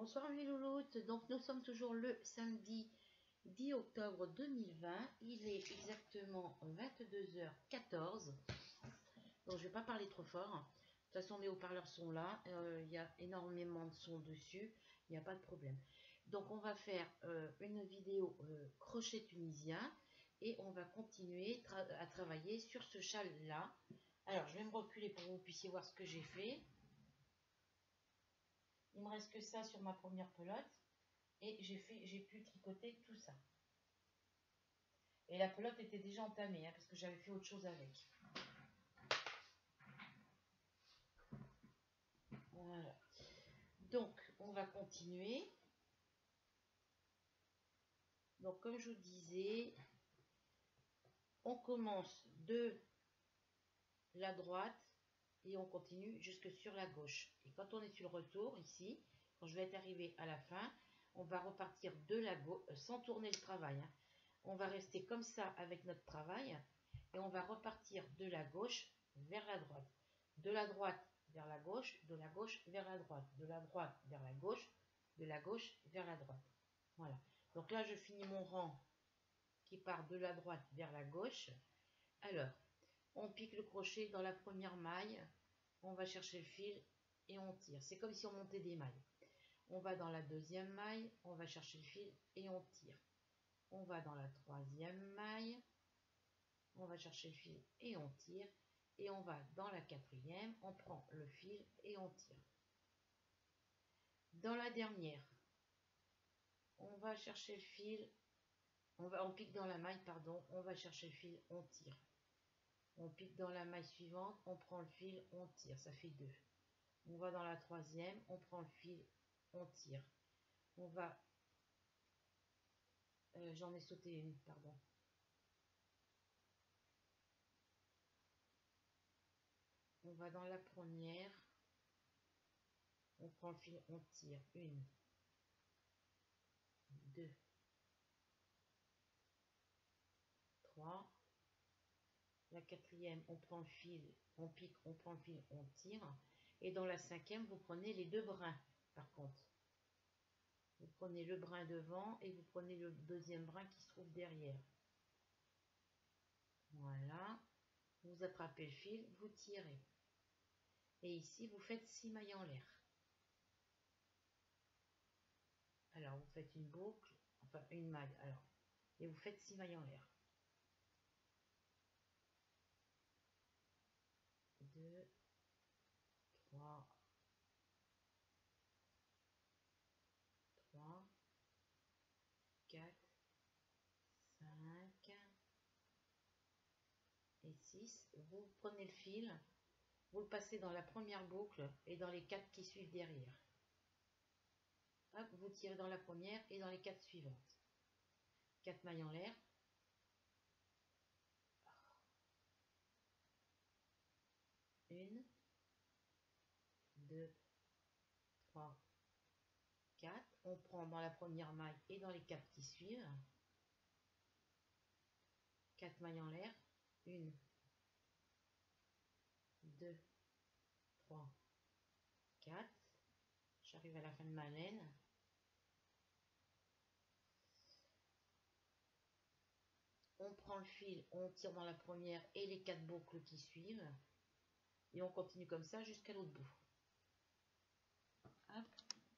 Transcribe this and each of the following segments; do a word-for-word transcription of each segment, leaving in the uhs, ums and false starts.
Bonsoir mes louloutes, donc nous sommes toujours le samedi dix octobre deux mille vingt, il est exactement vingt-deux heures quatorze, donc je vais pas parler trop fort, de toute façon mes haut-parleurs sont là, euh, il y a énormément de sons dessus, il n'y a pas de problème. Donc on va faire euh, une vidéo euh, crochet tunisien et on va continuer tra à travailler sur ce châle là. Alors je vais me reculer pour que vous puissiez voir ce que j'ai fait. Il me reste que ça sur ma première pelote et j'ai fait, j'ai pu tricoter tout ça. Et la pelote était déjà entamée hein, parce que j'avais fait autre chose avec. Voilà. Donc on va continuer. Donc comme je vous disais, on commence de la droite et on continue jusque sur la gauche. Et quand on est sur le retour ici, quand je vais être arrivé à la fin, on va repartir de la gauche sans tourner le travail. Hein. On va rester comme ça avec notre travail et on va repartir de la gauche vers la droite. De la droite vers la gauche, de la gauche vers la droite, de la droite vers la gauche, de la gauche vers la droite. Voilà. Donc là, je finis mon rang qui part de la droite vers la gauche. Alors, on pique le crochet dans la première maille, on va chercher le fil et on tire. C'est comme si on montait des mailles. On va dans la deuxième maille, on va chercher le fil et on tire. On va dans la troisième maille, on va chercher le fil et on tire. Et on va dans la quatrième, on prend le fil et on tire. Dans la dernière, on va chercher le fil, on, va, on pique dans la maille, pardon, on va chercher le fil, on tire. On pique dans la maille suivante, on prend le fil, on tire, ça fait deux. On va dans la troisième, on prend le fil, on tire. On va, euh, j'en ai sauté une, pardon. On va dans la première, on prend le fil, on tire, une, deux, trois. La quatrième, on prend le fil, on pique, on prend le fil, on tire. Et dans la cinquième, vous prenez les deux brins, par contre. Vous prenez le brin devant et vous prenez le deuxième brin qui se trouve derrière. Voilà. Vous attrapez le fil, vous tirez. Et ici, vous faites six mailles en l'air. Alors, vous faites une boucle, enfin une maille, alors. Et vous faites six mailles en l'air. deux, trois, trois, quatre, cinq et six. Vous prenez le fil, vous le passez dans la première boucle et dans les quatre qui suivent derrière. Hop, vous tirez dans la première et dans les quatre suivantes. quatre mailles en l'air. une, deux, trois, quatre. On prend dans la première maille et dans les quatre qui suivent. quatre mailles en l'air. une, deux, trois, quatre. J'arrive à la fin de ma laine. On prend le fil, on tire dans la première et les quatre boucles qui suivent. Et on continue comme ça jusqu'à l'autre bout. Hop.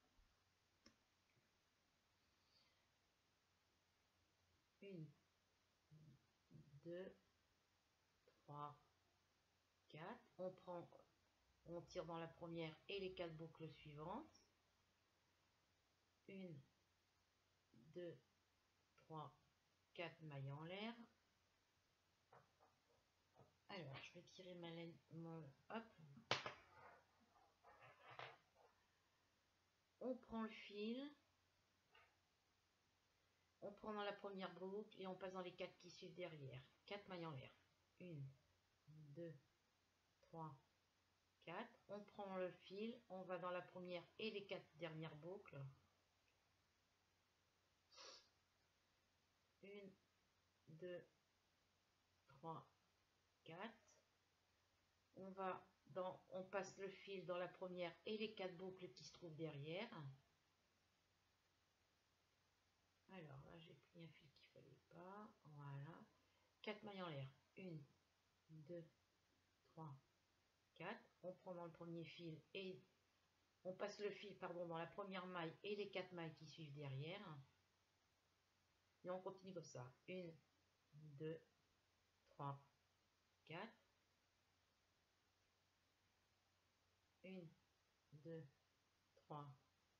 une, deux, trois, quatre. On prend, on tire dans la première et les quatre boucles suivantes. une, deux, trois, quatre mailles en l'air. Alors, je vais tirer ma laine, mon, hop. On prend le fil. On prend dans la première boucle et on passe dans les quatre qui suivent derrière. quatre mailles en l'air. une, deux, trois, quatre. On prend le fil, on va dans la première et les quatre dernières boucles. une, deux, trois, quatre. On va dans, on passe le fil dans la première et les quatre boucles qui se trouvent derrière. Alors là, j'ai pris un fil qu'il fallait pas. Voilà. quatre mailles en l'air. une, deux, trois, quatre. On prend dans le premier fil et on passe le fil pardon, dans la première maille et les quatre mailles qui suivent derrière. Et on continue comme ça. un, deux, trois, quatre. un, deux, trois,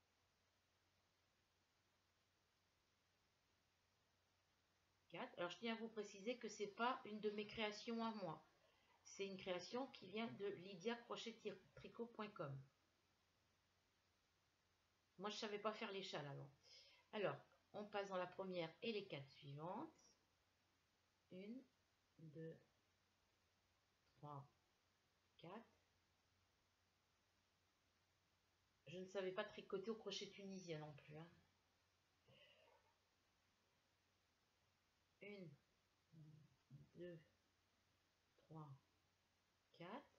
quatre. Alors je tiens à vous préciser que c'est pas une de mes créations à moi. C'est une création qui vient de lydia crochet tricot point com. Moi je savais pas faire les châles avant. Alors on passe dans la première et les quatre suivantes. un, deux, trois, quatre. Je ne savais pas tricoter au crochet tunisien non plus. Hein. un, deux, trois, quatre.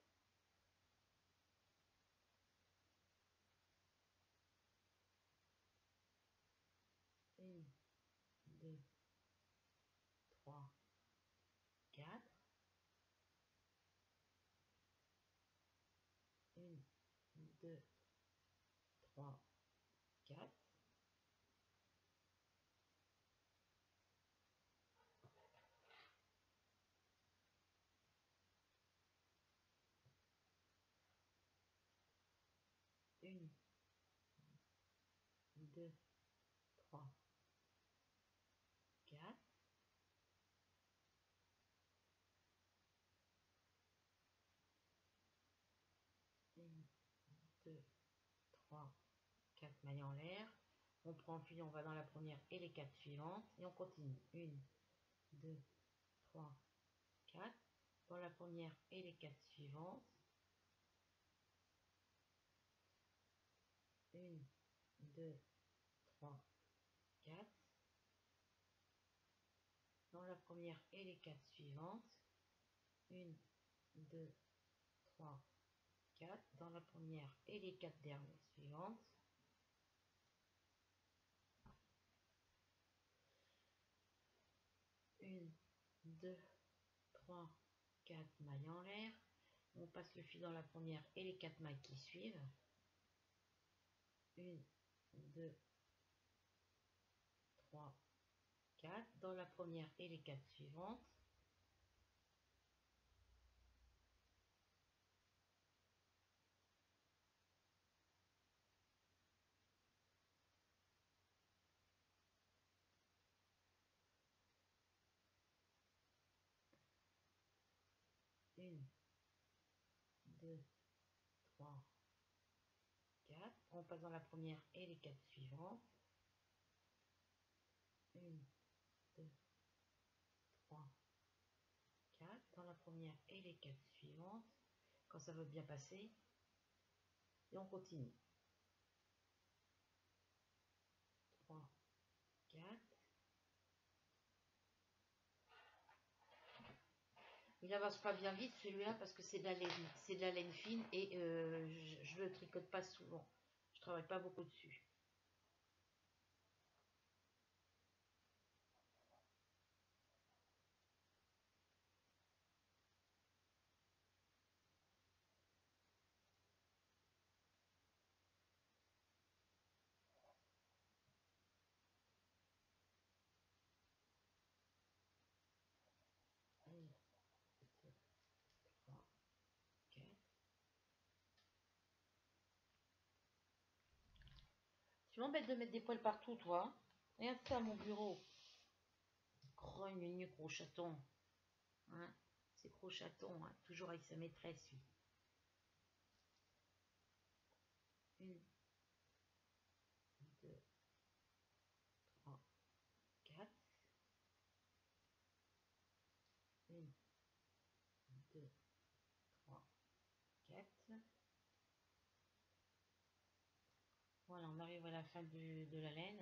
un, deux, trois, quatre. un, deux, trois, quatre. un, deux, trois, quatre. un, deux, trois, quatre mailles en l'air. On prend le fil, on va dans la première et les quatre suivantes. Et on continue. un, deux, trois, quatre. Dans la première et les quatre suivantes. un, deux, trois, quatre. Dans la première et les quatre suivantes. un, deux, trois, quatre. Dans la première et les quatre dernières suivantes. un, deux, trois, quatre mailles en l'air. On passe le fil dans la première et les quatre mailles qui suivent. un, deux, trois, quatre. Dans la première et les quatre suivantes. un, deux, trois, quatre. On passe dans la première et les quatre suivantes. un, deux, trois, quatre. Dans la première et les quatre suivantes. Quand ça veut bien passer. Et on continue. trois, quatre. Il avance pas bien vite celui-là parce que c'est de la laine, c'est de la laine fine et euh, je, ne le tricote pas souvent. Je travaille pas beaucoup dessus. un, deux, trois, quatre. Tu m'embêtes de mettre des poils partout, toi. Regarde ça, mon bureau. Grogne, gros chaton. Hein, c'est gros chaton, hein. Toujours avec sa maîtresse, lui. un, deux, trois, quatre. un, deux, trois, quatre. Voilà, on arrive à la fin du, de la laine.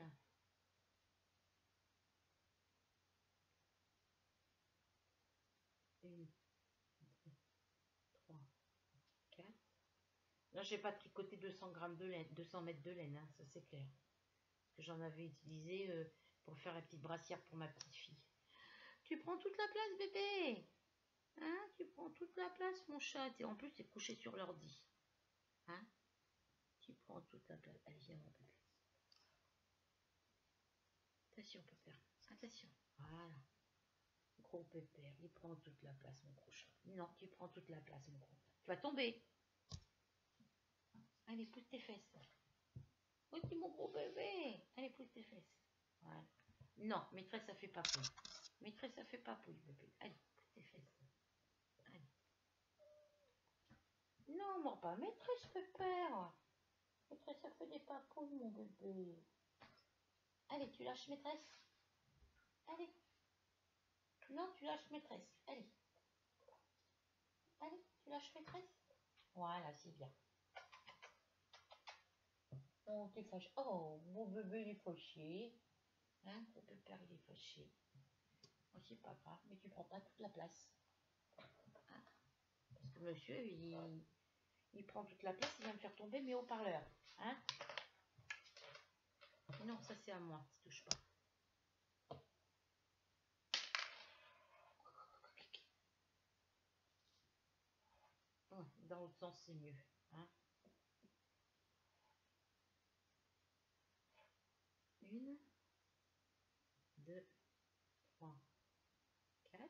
un, deux, trois, quatre. Là, j'ai pas tricoté deux cents grammes de laine, deux cents mètres de laine, hein, ça c'est clair. Parce que j'en avais utilisé euh, pour faire la petite brassière pour ma petite fille. Tu prends toute la place, bébé. Hein, tu prends toute la place, mon chat. Et en plus, tu es couché sur l'ordi. Hein, tu prends toute la place. Allez, viens, mon bébé. Attention, pépère. Attention. Voilà. Gros pépère. Il prend toute la place, mon gros chat. Non, tu prends toute la place, mon gros. Tu vas tomber. Allez, pousse tes fesses. Oh, tu mon gros bébé. Allez, pousse tes fesses. Voilà. Non, maîtresse, ça fait pas pouille. Maîtresse, ça fait pas pouille, bébé. Allez, pousse tes fesses. Allez. Non, non, pas maîtresse, pépère. Maîtresse, ça fait des papouilles, mon bébé. Allez, tu lâches maîtresse. Allez. Non, tu lâches maîtresse. Allez. Allez, tu lâches maîtresse. Voilà, c'est bien. Oh, t'es fâché. Oh, mon bébé, il est fâché. Hein, mon pépère, il est fâché. Oh, c'est pas grave, mais tu prends pas toute la place. Hein, parce que monsieur, il, il prend toute la place, il vient me faire tomber mes haut-parleurs. Hein? Non, ça c'est à moi, ça touche pas. Ouais, dans l'autre sens, c'est mieux. Hein? Une, deux, trois, quatre.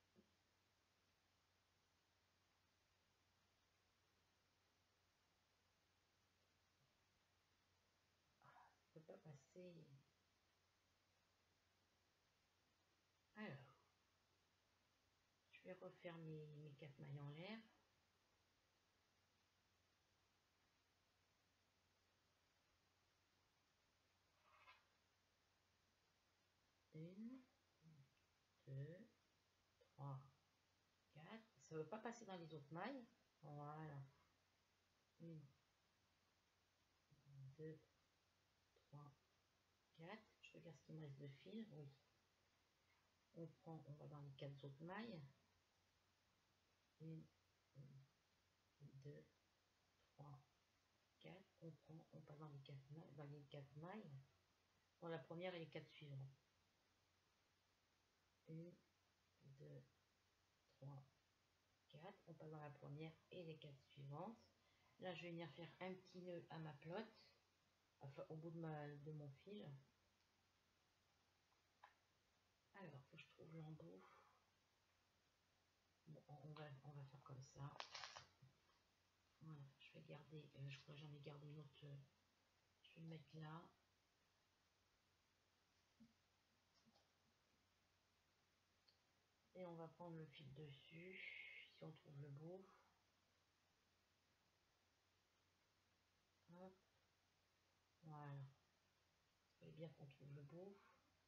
Je peux pas passer. Alors, je vais refaire mes, mes quatre mailles en l'air. Une, deux, trois, quatre. Ça ne veut pas passer dans les autres mailles. Voilà. Une, deux, trois, quatre. Je regarde ce qu'il me reste de fil. Oui. On prend, on va dans les quatre autres mailles. Une, deux, trois, quatre. On prend, on passe dans les quatre mailles, dans les quatre mailles. Dans la première et les quatre suivantes. Une, deux, trois, quatre. On passe dans la première et les quatre suivantes. Là, je vais venir faire un petit nœud à ma pelote, enfin au bout de, ma, de mon fil. Alors, faut que je trouve l'embout. Bon, on va, on va faire comme ça. Voilà, je vais garder, euh, je crois que j'en ai gardé une autre. Euh, je vais le mettre là. Et on va prendre le fil dessus, si on trouve le bout. Hop. Voilà. Il fallait bien qu'on trouve le bout.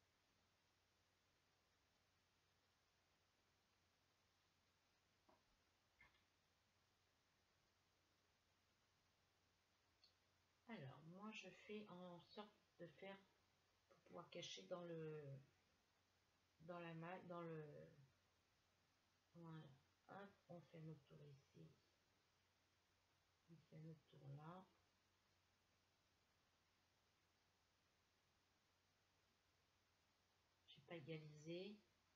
Alors, moi, je fais en sorte de faire, pour pouvoir cacher dans le, dans la maille, dans le, voilà. Hop, on fait notre tour ici. On fait notre tour là. Je n'ai pas égalisé.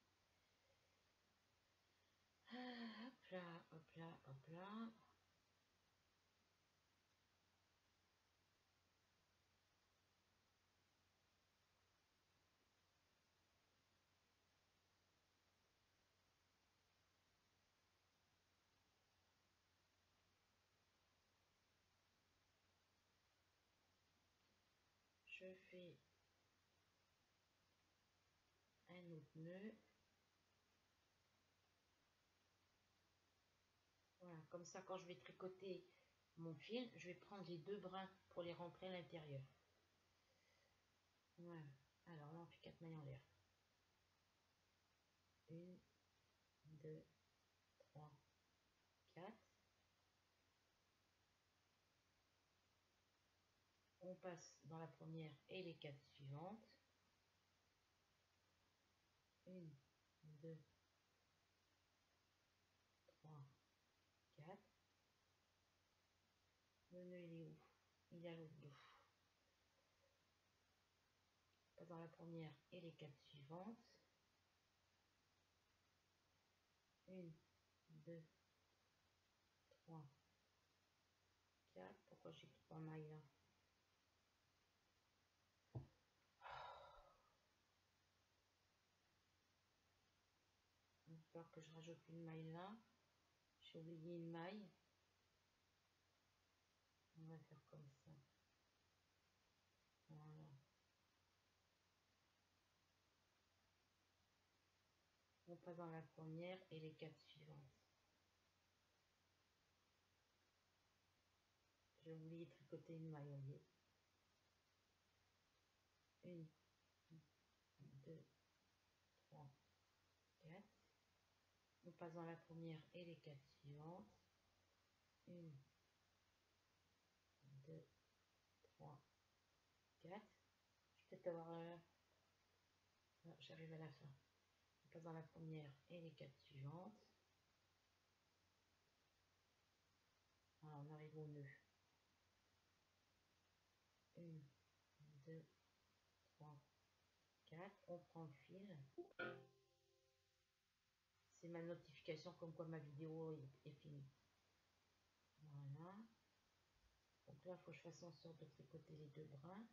Ah, hop là, hop là, hop là. Je fais un autre nœud. Voilà, comme ça, quand je vais tricoter mon fil, je vais prendre les deux brins pour les rentrer à l'intérieur. Voilà. Alors là, on fait quatre mailles en l'air. Une, deux, trois, quatre. On passe dans la première et les quatre suivantes. Une, deux, trois, quatre. Le nœud, il est où? Il est à l'autre bout. dans la première et les quatre suivantes. Une, deux, trois, quatre. Pourquoi j'ai trois mailles là? Il va falloir que je rajoute une maille là. J'ai oublié une maille. On va faire comme ça. Voilà. On passe dans la première et les quatre suivantes. J'ai oublié de tricoter une maille, vous voyez. Une, deux, trois, quatre. On passe dans la première et les quatre suivantes. Une, deux, trois, quatre. Je vais peut-être avoir... Euh... Non, j'arrive à la fin. On passe dans la première et les quatre suivantes. Voilà, on arrive au nœud. Une, deux, trois, quatre. On prend le fil. C'est ma notification comme quoi ma vidéo est, est finie. Voilà. Donc là, il faut que je fasse en sorte de tricoter les deux brins.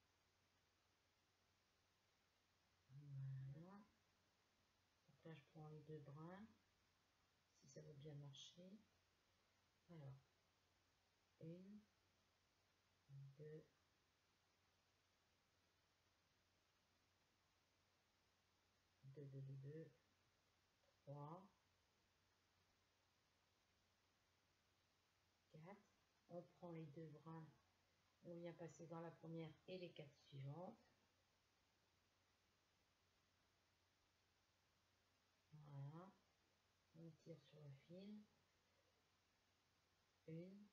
Voilà. Donc là, je prends les deux brins. Si ça veut bien marcher. Alors, une, deux, deux, deux, deux, deux, trois, quatre. On prend les deux brins. On vient passer dans la première et les quatre suivantes. Voilà. On tire sur le fil. Une.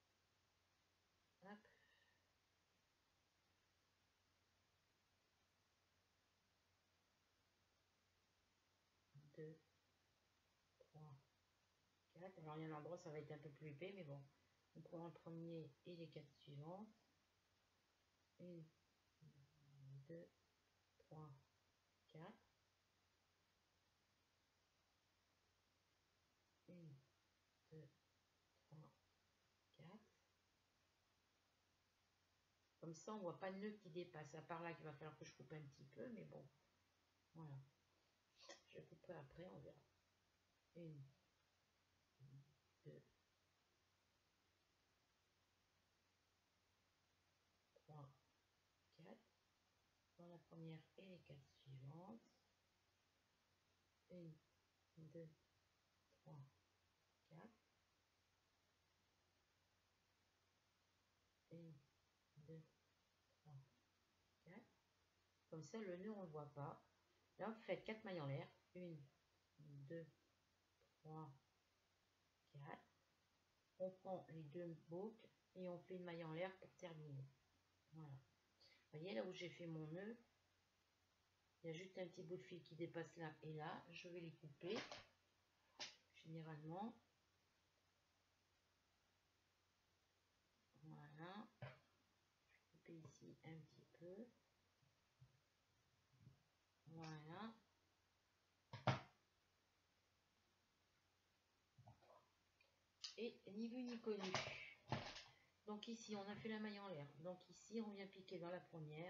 Hop. Deux. trois. quatre. Alors il y a un endroit ça va être un peu plus épais mais bon. On prend le premier et les quatre suivantes. Une. Deux. trois. quatre. Une. Deux. trois. quatre. Comme ça, on voit pas de nœud qui dépasse. À part là qu'il va falloir que je coupe un petit peu, mais bon. Voilà. Je couperai après, on verra. Une, deux, trois, quatre. Dans la première et les quatre suivantes. Une, deux, trois, quatre. Une, deux, trois, quatre. Comme ça, le nœud, on ne le voit pas. Là, vous faites quatre mailles en l'air. Une, deux, trois, quatre. On prend les deux boucles et on fait une maille en l'air pour terminer. Voilà. Vous voyez là où j'ai fait mon nœud, il y a juste un petit bout de fil qui dépasse là et là. Je vais les couper. Généralement. Voilà. Je vais couper ici un petit peu. Voilà. Et ni vu ni connu. Donc ici, on a fait la maille en l'air. Donc ici, on vient piquer dans la première.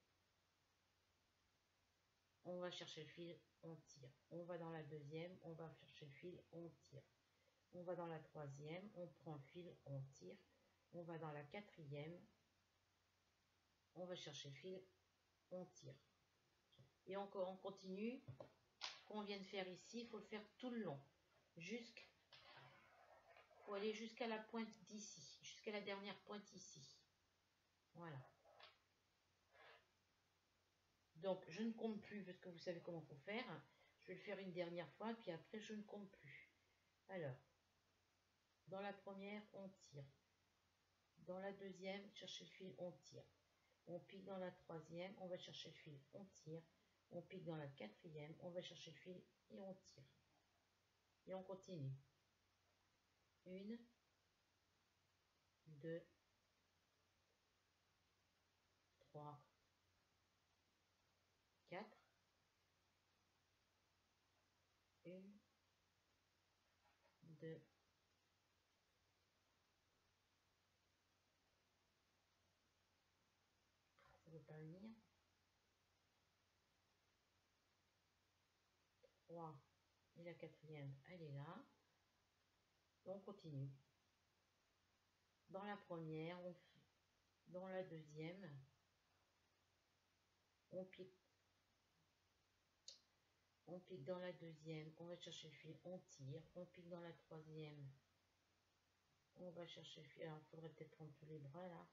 On va chercher le fil, on tire. On va dans la deuxième, on va chercher le fil, on tire. On va dans la troisième, on prend le fil, on tire. On va dans la quatrième, on va chercher le fil, on tire. Et encore, on continue. Qu'on vient de faire ici, il faut le faire tout le long. Jusqu'à Il faut aller jusqu'à la pointe d'ici, jusqu'à la dernière pointe ici. Voilà. Donc, je ne compte plus parce que vous savez comment il faut faire. Je vais le faire une dernière fois, puis après, je ne compte plus. Alors, dans la première, on tire. Dans la deuxième, chercher le fil, on tire. On pique dans la troisième, on va chercher le fil, on tire. On pique dans la quatrième, on va chercher le fil et on tire. Et on continue. Une, deux, trois, deux, ça ne veut pas venir, trois, et la quatrième, elle est là. On continue. Dans la première, on, dans la deuxième, on pique, on pique dans la deuxième, on va chercher le fil, on tire, on pique dans la troisième, on va chercher le fil, alors il faudrait peut-être prendre tous les bras là.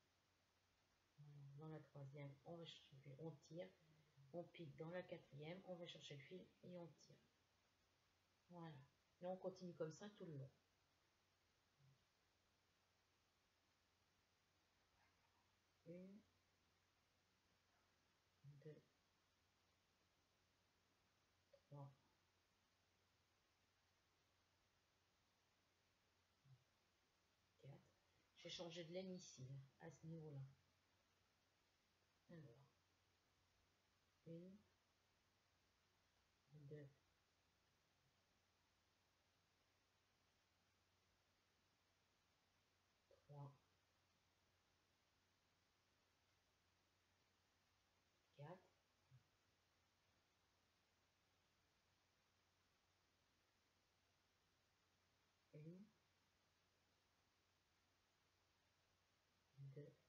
Dans la troisième, on va chercher le fil, on tire, on pique dans la quatrième, on va chercher le fil et on tire. Voilà. Et on continue comme ça tout le long. Une, deux, trois, quatre. J'ai changé de laine ici, à ce niveau-là. Alors, une, deux, trois, quatre, une, deux,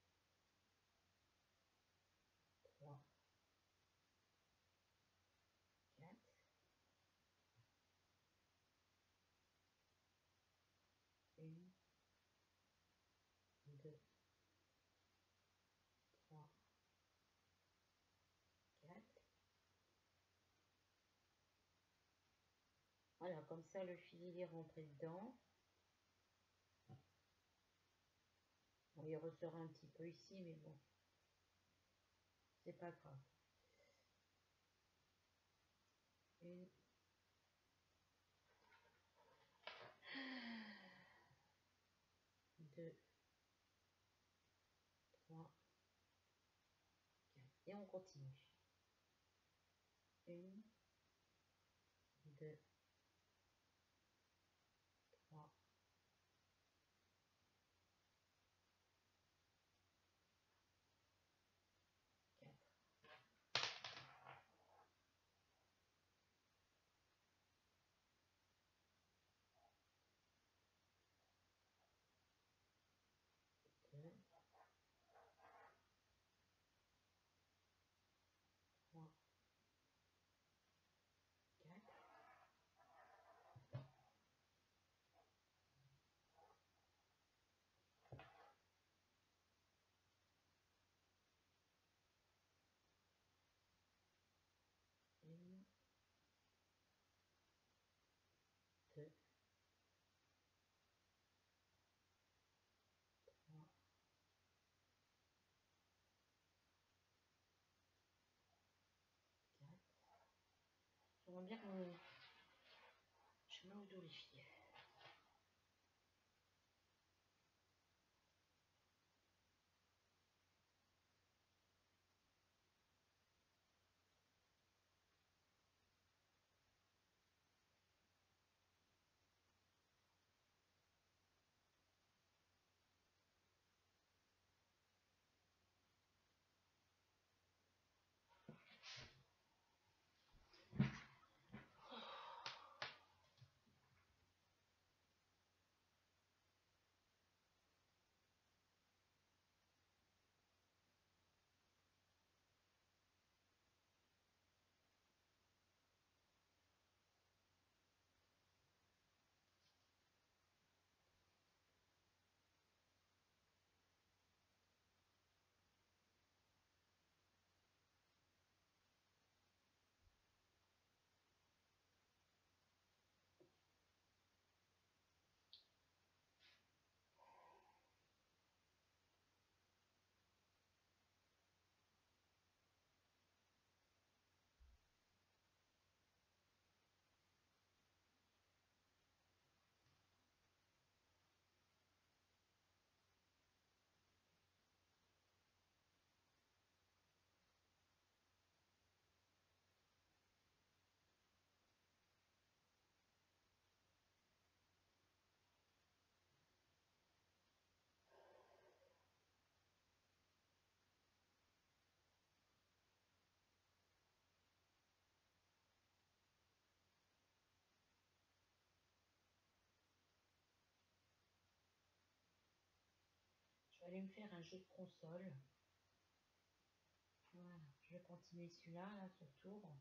trois, quatre, une, deux, trois, quatre. Voilà, comme ça le fil il est rentré dedans. Bon, il ressort un petit peu ici, mais bon, c'est pas grave. Une, deux, trois, quatre. Et on continue. Une, deux, trois, quatre. Deux, trois, quatre. Une, deux, trois, quatre. J'aimerais bien qu'on... Je mets au dos les filles. J'allais me faire un jeu de console. Voilà, je vais continuer celui-là, là, ce tour.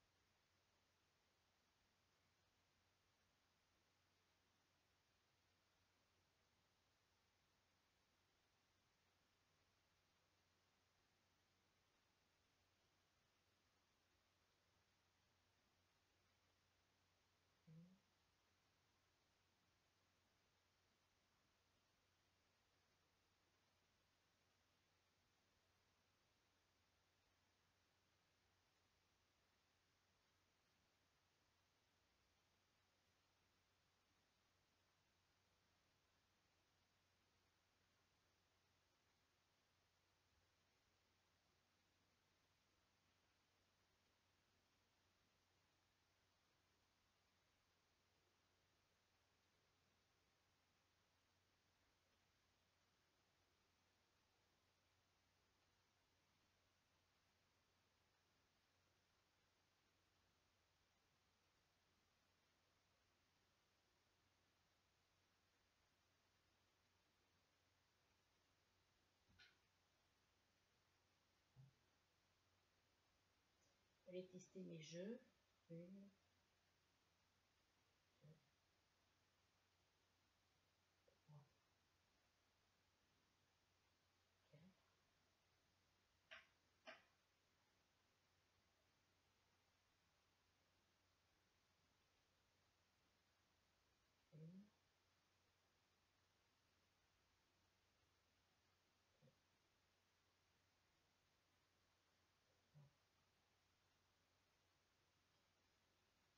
Je vais aller tester mes jeux. Une, deux, trois, quatre. Une, deux, trois,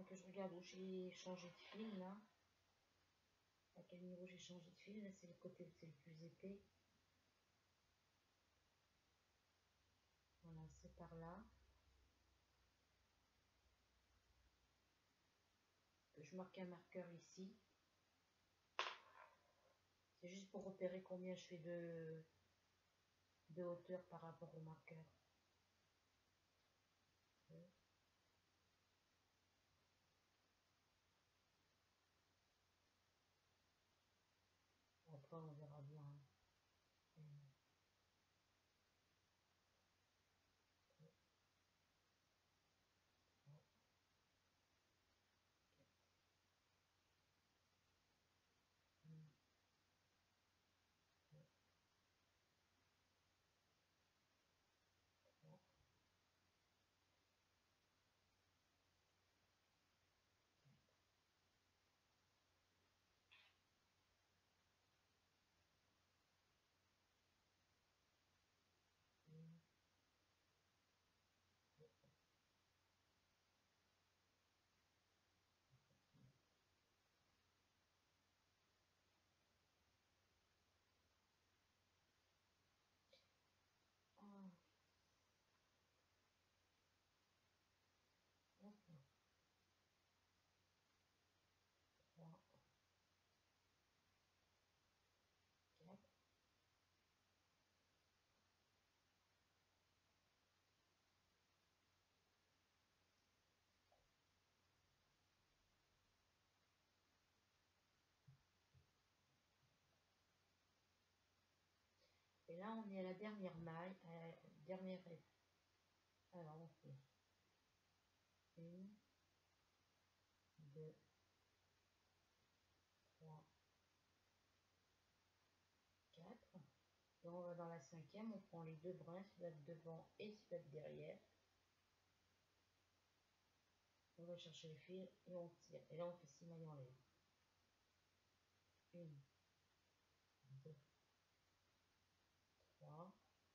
que je regarde où j'ai changé de fil là. À quel niveau j'ai changé de fil? Là, c'est le côté où c'est le plus épais. Voilà, c'est par là. Je marque un marqueur ici. C'est juste pour repérer combien je fais de, de hauteur par rapport au marqueur. Après, on verra bien. Et là, on est à la dernière maille, à la dernière. Alors, on fait une, deux, trois, quatre. Et on va dans la cinquième, on prend les deux brins, celui-là de devant et celui-là de derrière. On va chercher le fil et on tire. Et là, on fait six mailles en l'air. Une, deux, trois,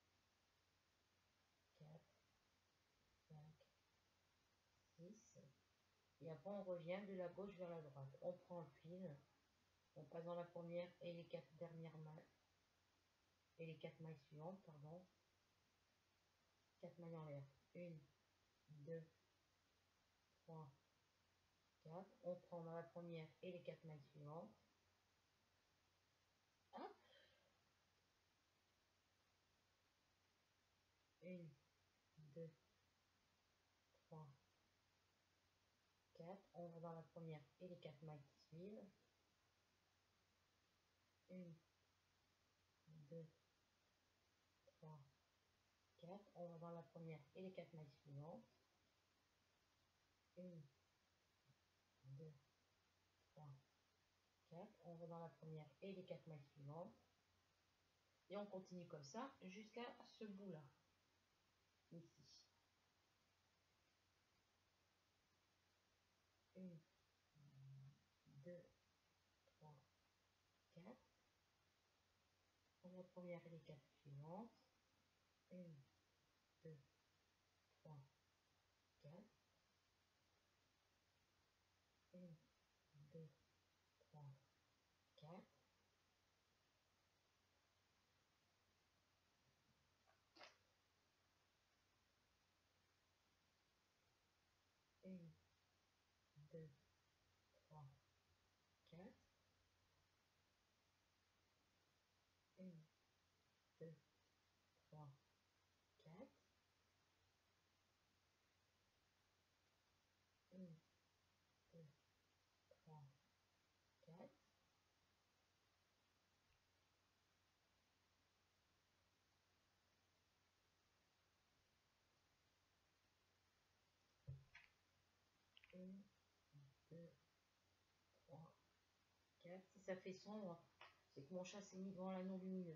quatre, cinq, six. Et après, on revient de la gauche vers la droite. On prend le fil, on passe dans la première et les quatre dernières mailles. Et les quatre mailles suivantes, pardon. quatre mailles en l'air. Une, deux, trois, quatre. On prend dans la première et les quatre mailles suivantes. Hop. Une, deux, trois, quatre. On va dans la première et les quatre mailles qui suivent. Une, deux, trois, quatre. On va dans la première et les quatre mailles suivantes. Une, deux, trois, quatre. On va dans la première et les quatre mailles suivantes. Et on continue comme ça jusqu'à ce bout-là. Ici. Une, deux, trois, quatre. Dans la première et les quatre suivantes. Une, deux, trois, quatre. Une, deux, trois, quatre. Une, deux, trois, quatre. Une, deux, trois, quatre. Une, deux, trois, quatre. Une, deux, trois, quatre. Si ça fait sombre, c'est que mon chat s'est mis devant l'anneau lumineux.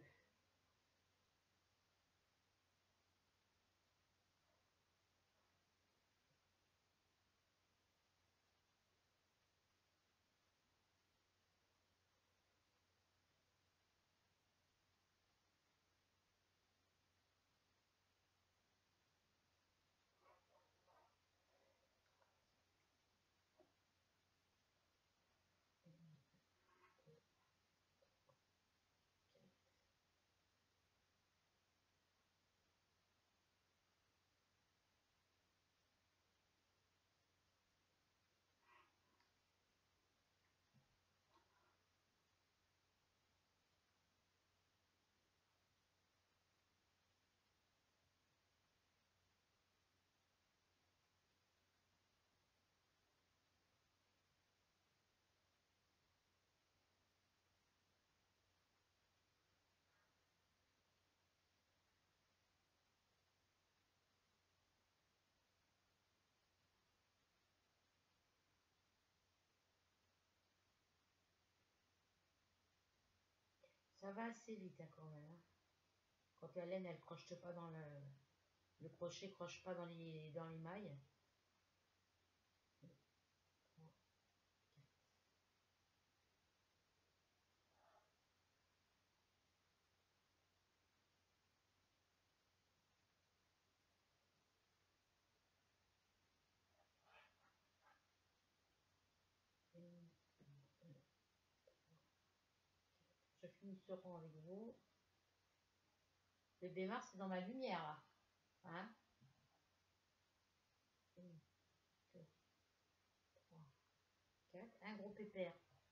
Ça va assez vite hein, quand même. Hein. Quand la laine elle croche pas dans le, le crochet croche pas dans les dans les mailles. Je finis ce rang avec vous. Le bémar c'est dans ma lumière là. Hein? un, deux, trois, quatre. Un gros pépère.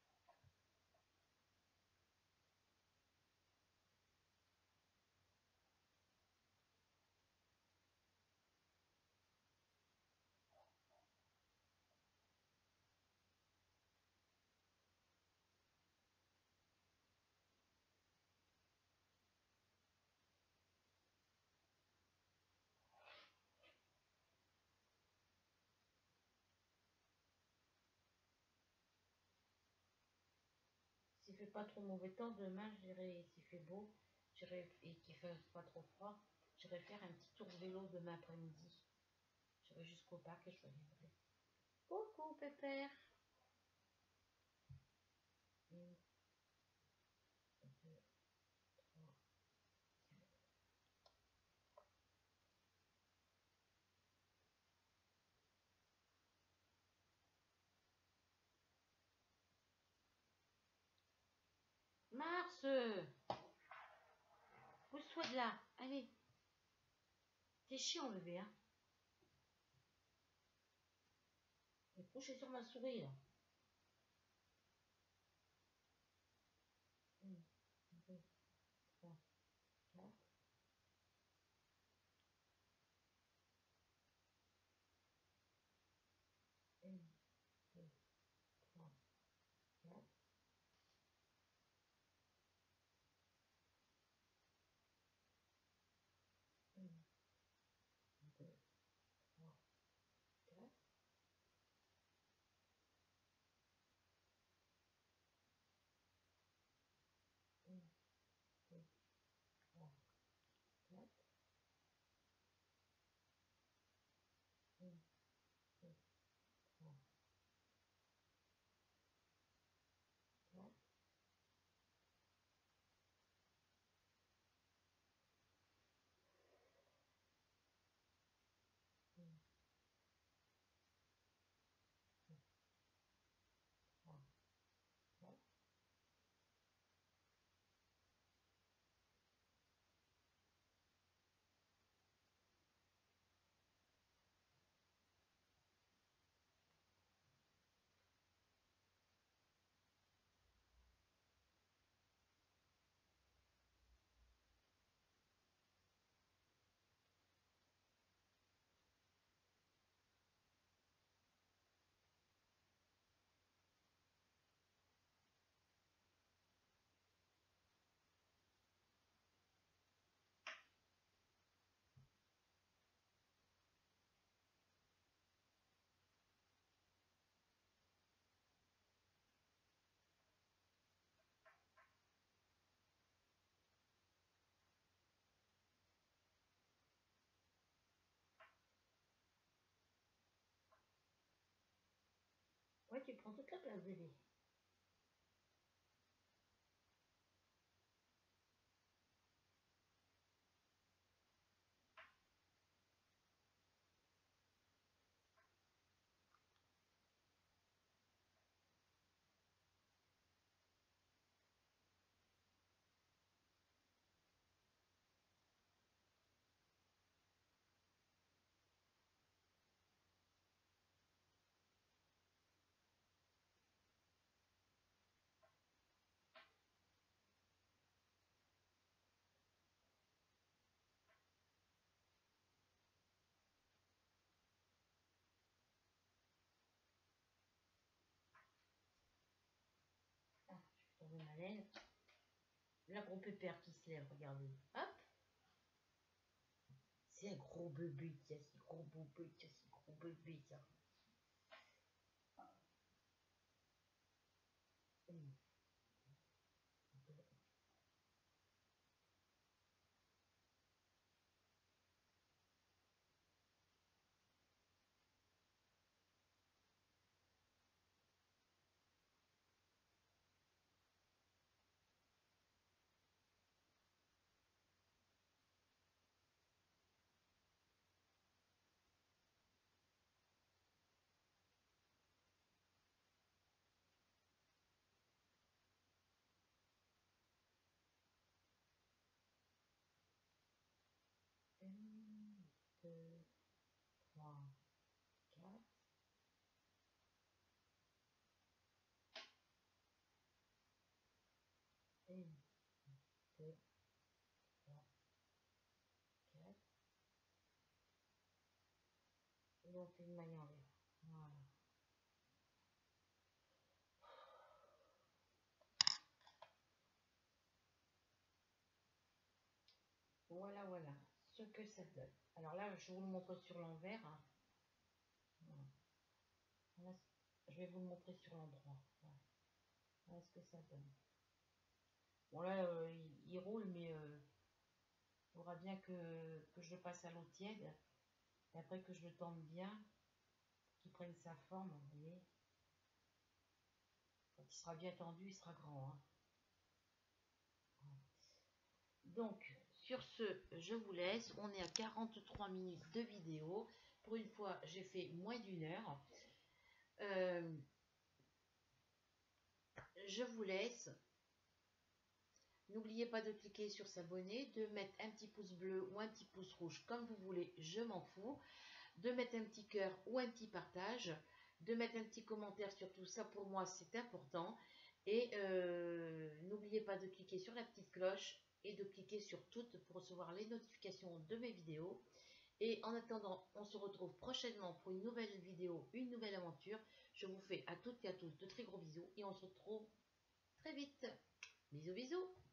S'il fait pas trop mauvais temps, demain j'irai, s'il fait beau, j'irai et qu'il fait pas trop froid, j'irai faire un petit tour vélo demain après-midi. J'irai jusqu'au parc et je reviendrai. Coucou Pépère. Une, deux, trois, quatre. Mars, pousse-toi de là. Allez. T'es chiant bébé hein. Et couché sur ma souris là. Un, deux, trois, quatre. Un, deux, trois, quatre. Un, deux, trois, quatre. Un, deux, trois, quatre. Un, deux, trois, quatre. Un, deux, trois, quatre. Ouais, tu prends toute la place, bébé. Ah, je vais tomber ma laine. La gros pépère qui se lève, regardez. Hop. C'est un gros bébé, tiens, c'est gros bébé, tiens, c'est gros bébé, ça. Un, deux, deux, trois, quatre. un, deux, trois, quatre. Et on fait une maille envers. Voilà. Voilà, voilà ce que ça donne. Alors là, je vous le montre sur l'envers. Hein. Voilà. Voilà, je vais vous le montrer sur l'endroit. Voilà. Voilà ce que ça donne. Bon là, euh, il, il roule, mais euh, il faudra bien que, que je le passe à l'eau tiède. Et après que je le tende bien, qu'il prenne sa forme, vous voyez. Quand il sera bien tendu, il sera grand. Hein. Voilà. Donc, sur ce, je vous laisse. On est à quarante-trois minutes de vidéo. Pour une fois, j'ai fait moins d'une heure. Euh, je vous laisse. N'oubliez pas de cliquer sur s'abonner, de mettre un petit pouce bleu ou un petit pouce rouge comme vous voulez, je m'en fous. De mettre un petit cœur ou un petit partage. De mettre un petit commentaire sur tout ça, pour moi c'est important. Et euh, n'oubliez pas de cliquer sur la petite cloche et de cliquer sur toutes pour recevoir les notifications de mes vidéos. Et en attendant, on se retrouve prochainement pour une nouvelle vidéo, une nouvelle aventure. Je vous fais à toutes et à tous de très gros bisous et on se retrouve très vite. Bisous bisous.